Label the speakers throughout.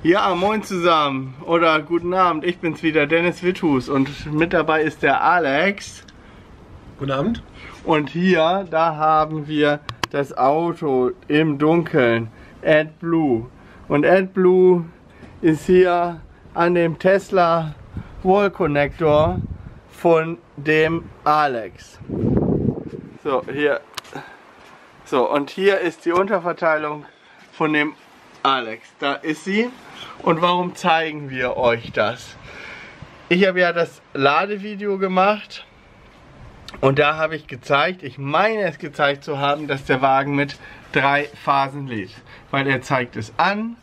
Speaker 1: Ja, moin zusammen oder guten Abend, ich bin's wieder, Dennis Withus, und mit dabei ist der Alex.
Speaker 2: Guten Abend.
Speaker 1: Und hier, da haben wir das Auto im Dunkeln, AdBlue. Und AdBlue ist hier an dem Tesla Wall Connector von dem Alex. So, hier. So, und hier ist die Unterverteilung von dem Alex. Da ist sie. Und warum zeigen wir euch das? Ich habe ja das Ladevideo gemacht und da habe ich gezeigt, ich meine es gezeigt zu haben, dass der Wagen mit 3 Phasen lädt. Weil er zeigt es an.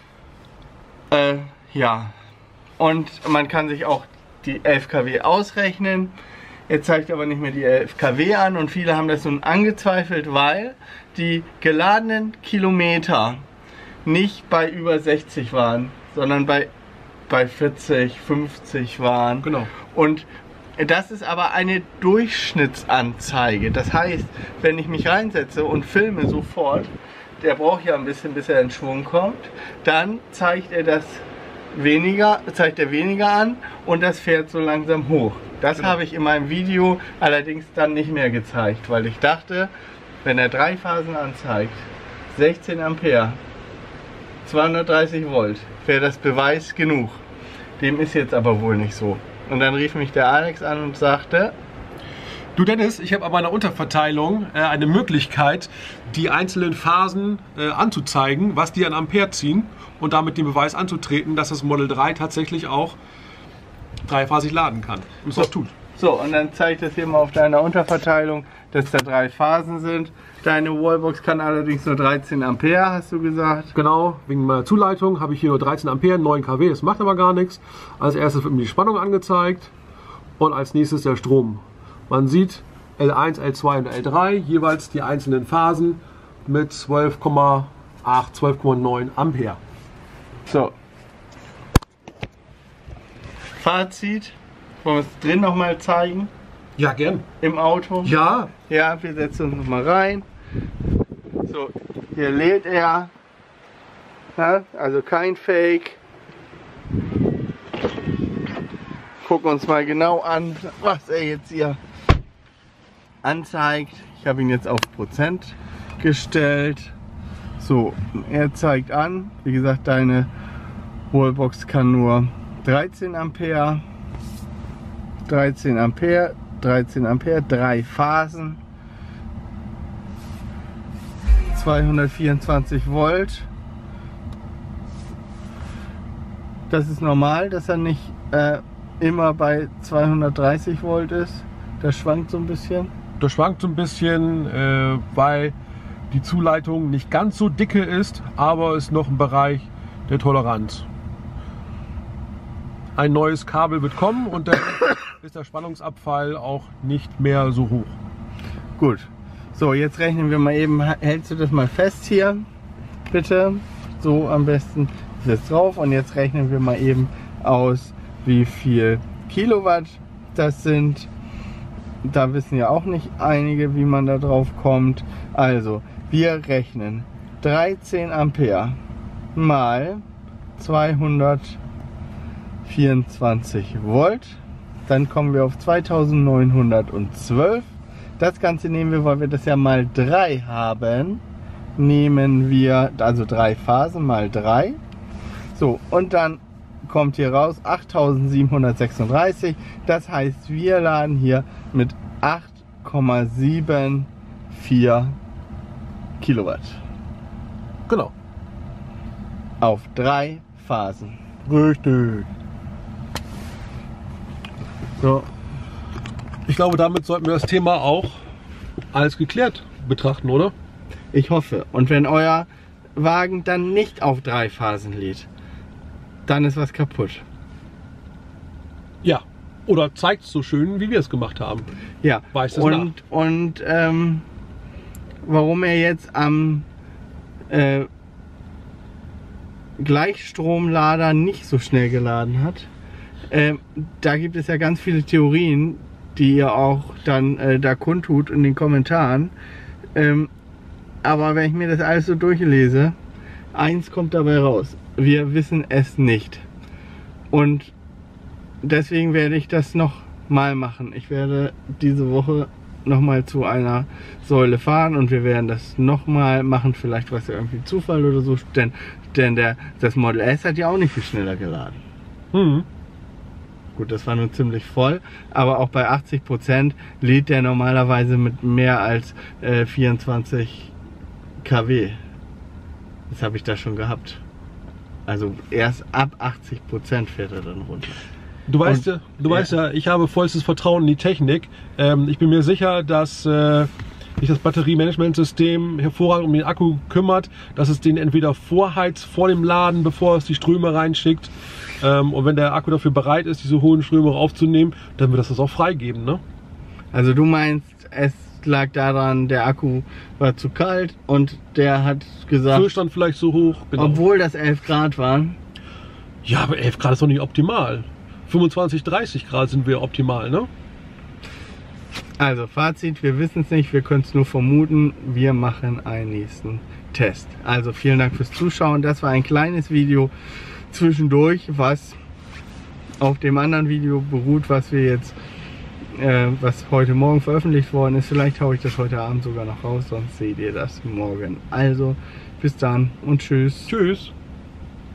Speaker 1: Ja. Und man kann sich auch die 11 kW ausrechnen. Er zeigt aber nicht mehr die 11 kW an und viele haben das nun angezweifelt, weil die geladenen Kilometer nicht bei über 60 waren, sondern bei 40, 50 waren.
Speaker 2: Genau.
Speaker 1: Und das ist aber eine Durchschnittsanzeige. Das heißt, wenn ich mich reinsetze und filme sofort, der braucht ja ein bisschen, bis er in Schwung kommt, dann zeigt er weniger an und das fährt so langsam hoch. Das habe ich in meinem Video allerdings dann nicht mehr gezeigt, weil ich dachte, wenn er 3 Phasen anzeigt, 16 Ampere, 230 Volt, wäre das Beweis genug. Dem ist jetzt aber wohl nicht so. Und dann rief mich der Alex an und sagte:
Speaker 2: Du Dennis, ich habe aber in der Unterverteilung eine Möglichkeit, die einzelnen Phasen anzuzeigen, was die an Ampere ziehen und damit den Beweis anzutreten, dass das Model 3 tatsächlich auch dreiphasig laden kann. Und es auch tut.
Speaker 1: So, und dann zeigt es hier mal auf deiner Unterverteilung, dass da 3 Phasen sind. Deine Wallbox kann allerdings nur 13 Ampere, hast du gesagt.
Speaker 2: Genau, wegen meiner Zuleitung habe ich hier nur 13 Ampere, 9 kW, das macht aber gar nichts. Als erstes wird mir die Spannung angezeigt und als nächstes der Strom. Man sieht L1, L2 und L3, jeweils die einzelnen Phasen mit 12,8, 12,9 Ampere.
Speaker 1: So. Fazit. Wollen wir es drin nochmal zeigen?
Speaker 2: Ja, gern.
Speaker 1: Im Auto?
Speaker 2: Ja.
Speaker 1: Ja, wir setzen uns nochmal rein. So, hier lädt er. Ja, also kein Fake. Gucken uns mal genau an, was er jetzt hier anzeigt. Ich habe ihn jetzt auf Prozent gestellt. So, er zeigt an. Wie gesagt, deine Wallbox kann nur 13 Ampere. 13 Ampere, 13 Ampere, 3 Phasen, 224 Volt. Das ist normal, dass er nicht immer bei 230 Volt ist. Das schwankt so ein bisschen.
Speaker 2: Das schwankt so ein bisschen, weil die Zuleitung nicht ganz so dicke ist, aber ist noch im Bereich der Toleranz. Ein neues Kabel wird kommen und dann ist der Spannungsabfall auch nicht mehr so hoch.
Speaker 1: Gut. So, jetzt rechnen wir mal eben. Hältst du das mal fest hier? Bitte. So am besten ist jetzt drauf. Und jetzt rechnen wir mal eben aus, wie viel Kilowatt das sind. Da wissen ja auch nicht einige, wie man da drauf kommt. Also, wir rechnen 13 Ampere mal 224 Volt. Dann kommen wir auf 2912. Das Ganze nehmen wir, weil wir das ja mal 3 haben, nehmen wir, also 3 Phasen mal 3. So, und dann kommt hier raus 8736. Das heißt, wir laden hier mit 8,74 Kilowatt.
Speaker 2: Genau.
Speaker 1: Auf 3 Phasen.
Speaker 2: Richtig.
Speaker 1: So.
Speaker 2: Ich glaube, damit sollten wir das Thema auch als geklärt betrachten, oder?
Speaker 1: Ich hoffe. Und wenn euer Wagen dann nicht auf 3 Phasen lädt, dann ist was kaputt.
Speaker 2: Ja. Oder zeigt es so schön, wie wir es gemacht haben.
Speaker 1: Ja.
Speaker 2: Weiß es
Speaker 1: und warum er jetzt am Gleichstromlader nicht so schnell geladen hat, da gibt es ja ganz viele Theorien, die ihr auch dann da kundtut in den Kommentaren. Aber wenn ich mir das alles so durchlese, eins kommt dabei raus. Wir wissen es nicht. Und deswegen werde ich das noch mal machen. Ich werde diese Woche noch mal zu einer Säule fahren und wir werden das noch mal machen. Vielleicht war es ja irgendwie Zufall oder so, denn das Model S hat ja auch nicht viel schneller geladen.
Speaker 2: Mhm.
Speaker 1: Gut, das war nun ziemlich voll, aber auch bei 80% lädt der normalerweise mit mehr als 24 kW. Das habe ich da schon gehabt. Also erst ab 80% fährt er dann runter.
Speaker 2: Du weißt ja, ich habe vollstes Vertrauen in die Technik. Ich bin mir sicher, dass sich das Batteriemanagementsystem hervorragend um den Akku kümmert, dass es den entweder vorheizt vor dem Laden, bevor es die Ströme reinschickt. Und wenn der Akku dafür bereit ist, diese hohen Ströme aufzunehmen, dann wird das auch freigeben, ne?
Speaker 1: Also du meinst, es lag daran, der Akku war zu kalt und der hat gesagt...
Speaker 2: Füllstand vielleicht so hoch. Genau.
Speaker 1: Obwohl das 11 Grad waren.
Speaker 2: Ja, aber 11 Grad ist doch nicht optimal. 25, 30 Grad sind wir optimal, ne?
Speaker 1: Also Fazit, wir wissen es nicht, wir können es nur vermuten. Wir machen einen nächsten Test. Also vielen Dank fürs Zuschauen. Das war ein kleines Video zwischendurch, was auf dem anderen Video beruht, was wir jetzt, was heute Morgen veröffentlicht worden ist. Vielleicht haue ich das heute Abend sogar noch raus, sonst seht ihr das morgen. Also bis dann und tschüss.
Speaker 2: Tschüss.